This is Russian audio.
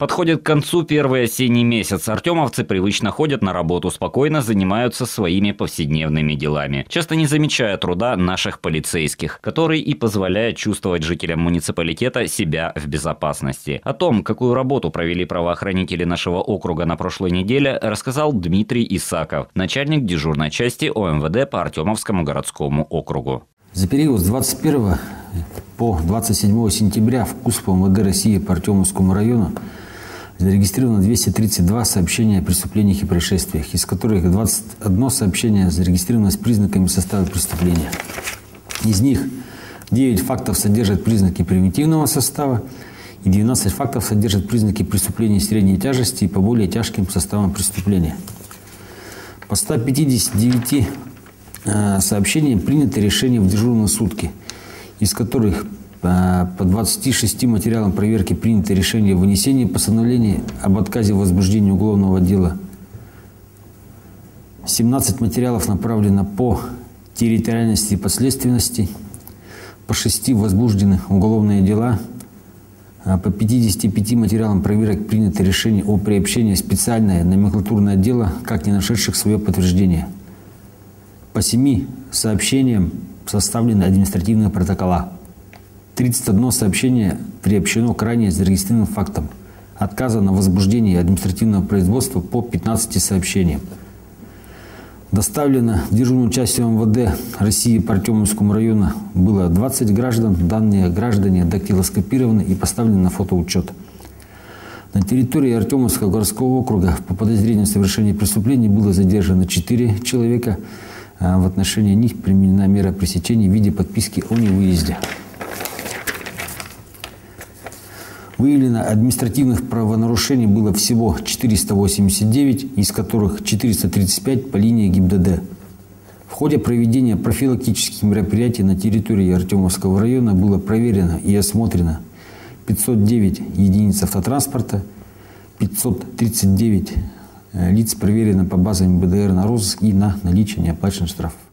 Подходит к концу первый осенний месяц. Артемовцы привычно ходят на работу, спокойно занимаются своими повседневными делами, часто не замечая труда наших полицейских, который и позволяет чувствовать жителям муниципалитета себя в безопасности. О том, какую работу провели правоохранители нашего округа на прошлой неделе, рассказал Дмитрий Исаков, начальник дежурной части ОМВД по Артемовскому городскому округу. За период с 21 по 27 сентября в КУСП МВД России по Артемовскому району зарегистрировано 232 сообщения о преступлениях и происшествиях, из которых 21 сообщение зарегистрировано с признаками состава преступления. Из них 9 фактов содержат признаки превентивного состава и 12 фактов содержат признаки преступления средней тяжести и по более тяжким составам преступления. По 159 сообщениям принято решение в дежурные сутки, из которых по 26 материалам проверки принято решение о вынесении постановления об отказе в возбуждении уголовного дела. 17 материалов направлено по территориальности и подследственности, по 6 возбуждены уголовные дела, по 55 материалам проверок принято решение о приобщении в специальное номенклатурное дело, как не нашедших свое подтверждение. По 7 сообщениям составлены административные протокола. 31 сообщение приобщено к ранее зарегистрированным фактам отказа на возбуждение административного производства по 15 сообщениям. Доставлено в дежурную часть МВД России по Артемовскому району было 20 граждан. Данные граждане дактилоскопированы и поставлены на фотоучет. На территории Артемовского городского округа по подозрению в совершении преступлений было задержано 4 человека. В отношении них применена мера пресечения в виде подписки о невыезде. Выявлено административных правонарушений было всего 489, из которых 435 по линии ГИБДД. В ходе проведения профилактических мероприятий на территории Артемовского района было проверено и осмотрено 509 единиц автотранспорта, 539 лиц проверено по базам БДР на розыск и на наличие неоплаченных штрафов.